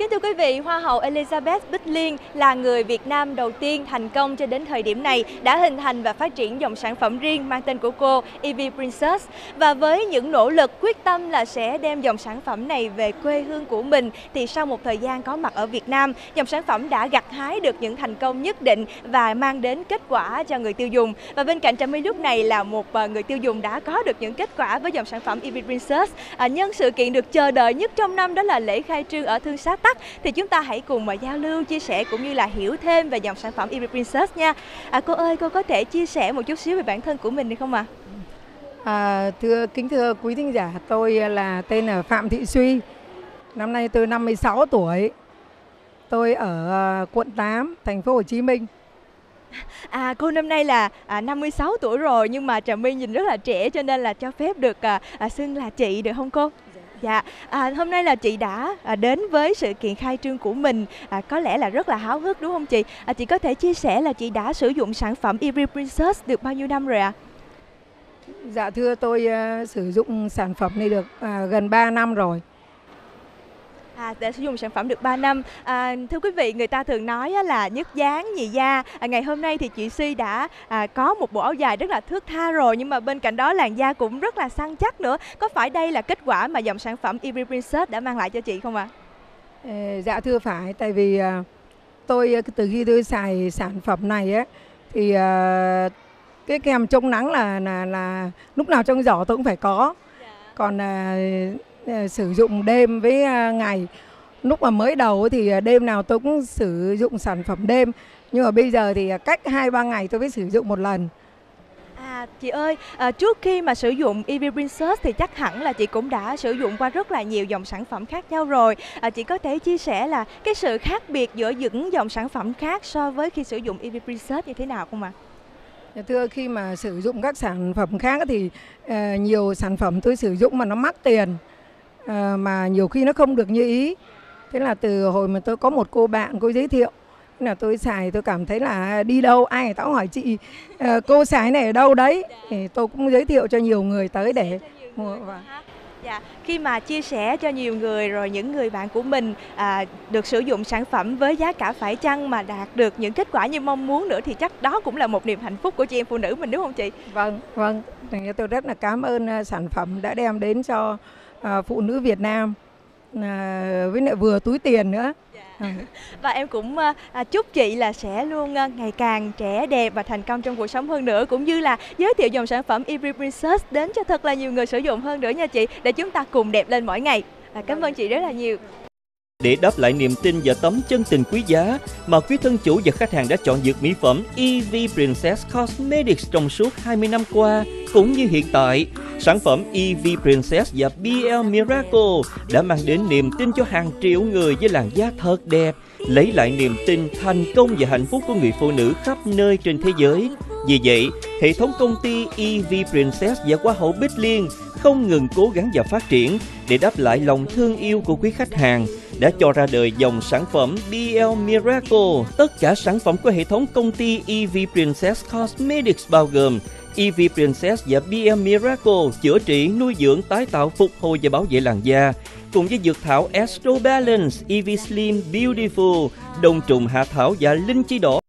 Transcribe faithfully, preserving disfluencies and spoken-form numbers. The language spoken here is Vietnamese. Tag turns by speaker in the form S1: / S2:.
S1: Kính thưa quý vị, Hoa hậu Elizabeth Bích Liên là người Việt Nam đầu tiên thành công cho đến thời điểm này đã hình thành và phát triển dòng sản phẩm riêng mang tên của cô Evie Princess. Và với những nỗ lực quyết tâm là sẽ đem dòng sản phẩm này về quê hương của mình, thì sau một thời gian có mặt ở Việt Nam, dòng sản phẩm đã gặt hái được những thành công nhất định và mang đến kết quả cho người tiêu dùng. Và bên cạnh Trà My lúc này là một người tiêu dùng đã có được những kết quả với dòng sản phẩm Evie Princess. À, nhân sự kiện được chờ đợi nhất trong năm đó là lễ khai trương ở Thương Xá Tắc, thì chúng ta hãy cùng mà giao lưu, chia sẻ cũng như là hiểu thêm về dòng sản phẩm Evie Princess nha. À, cô ơi, cô có thể chia sẻ một chút xíu về bản thân của mình được không ạ? À?
S2: À, thưa kính thưa quý thính giả, tôi là tên là Phạm Thị Suy. Năm nay tôi năm mươi sáu tuổi. Tôi ở quận tám, thành phố Hồ Chí Minh.
S1: À, cô năm nay là à, năm mươi sáu tuổi rồi, nhưng mà Trà My nhìn rất là trẻ cho nên là cho phép được à, à, xưng là chị được không cô? Dạ, à, hôm nay là chị đã à, đến với sự kiện khai trương của mình, à, có lẽ là rất là háo hức đúng không chị? À, chị có thể chia sẻ là chị đã sử dụng sản phẩm Evie Princess được bao nhiêu năm rồi ạ? À?
S2: Dạ thưa, tôi uh, sử dụng sản phẩm này được uh, gần ba năm rồi.
S1: À, để sử dụng sản phẩm được ba năm. À, thưa quý vị, người ta thường nói là nhất dáng nhì da. À, ngày hôm nay thì chị Suy đã à, có một bộ áo dài rất là thướt tha rồi, nhưng mà bên cạnh đó làn da cũng rất là săn chắc nữa. Có phải đây là kết quả mà dòng sản phẩm Evie Princess đã mang lại cho chị không ạ?
S2: À? Dạ thưa phải, tại vì uh, tôi từ khi tôi xài sản phẩm này á thì uh, cái kem chống nắng là là là lúc nào trong giỏ tôi cũng phải có. Dạ. Còn uh, sử dụng đêm với ngày, lúc mà mới đầu thì đêm nào tôi cũng sử dụng sản phẩm đêm, nhưng mà bây giờ thì cách hai ba ngày tôi mới sử dụng một lần.
S1: À, chị ơi, à, trước khi mà sử dụng Evie Princess thì chắc hẳn là chị cũng đã sử dụng qua rất là nhiều dòng sản phẩm khác nhau rồi. À, chị có thể chia sẻ là cái sự khác biệt giữa những dòng sản phẩm khác so với khi sử dụng Evie Princess như thế nào không ạ?
S2: À? Thưa, khi mà sử dụng các sản phẩm khác thì uh, nhiều sản phẩm tôi sử dụng mà nó mắc tiền, À, mà nhiều khi nó không được như ý. Thế là từ hồi mà tôi có một cô bạn, cô giới thiệu, thế là tôi xài, tôi cảm thấy là đi đâu ai người ta cũng hỏi chị à, cô xài này ở đâu đấy, thì tôi cũng giới thiệu cho nhiều người tới để mua.
S1: Dạ, khi mà chia sẻ cho nhiều người rồi những người bạn của mình à, được sử dụng sản phẩm với giá cả phải chăng mà đạt được những kết quả như mong muốn nữa, thì chắc đó cũng là một niềm hạnh phúc của chị em phụ nữ mình đúng không chị?
S2: Vâng, vâng. Tôi rất là cảm ơn sản phẩm đã đem đến cho À, phụ nữ Việt Nam, à, với lại vừa túi tiền nữa.
S1: Dạ. À. Và em cũng à, chúc chị là sẽ luôn à, ngày càng trẻ đẹp và thành công trong cuộc sống hơn nữa, cũng như là giới thiệu dòng sản phẩm Evie Princess đến cho thật là nhiều người sử dụng hơn nữa nha chị, để chúng ta cùng đẹp lên mỗi ngày. À, cảm ơn chị rất là nhiều.
S3: Để đáp lại niềm tin và tấm chân tình quý giá mà quý thân chủ và khách hàng đã chọn dược mỹ phẩm Evie Princess Cosmetics trong suốt hai mươi năm qua, cũng như hiện tại, sản phẩm Evie Princess và bê lờ Miracle đã mang đến niềm tin cho hàng triệu người với làn da thật đẹp, lấy lại niềm tin, thành công và hạnh phúc của người phụ nữ khắp nơi trên thế giới. Vì vậy, hệ thống công ty Evie Princess và Hoa hậu Bích Liên không ngừng cố gắng và phát triển để đáp lại lòng thương yêu của quý khách hàng, đã cho ra đời dòng sản phẩm bê lờ Miracle. Tất cả sản phẩm của hệ thống công ty Evie Princess Cosmetics bao gồm Evie Princess và bê lờ Miracle chữa trị, nuôi dưỡng, tái tạo, phục hồi và bảo vệ làn da, cùng với dược thảo Astro Balance, Evie Slim Beautiful, đông trùng hạ thảo và linh chi đỏ.